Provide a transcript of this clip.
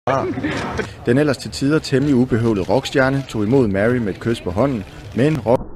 Den ellers til tider temmelig ubehøvlede rockstjerne tog imod Mary med et kys på hånden, men rock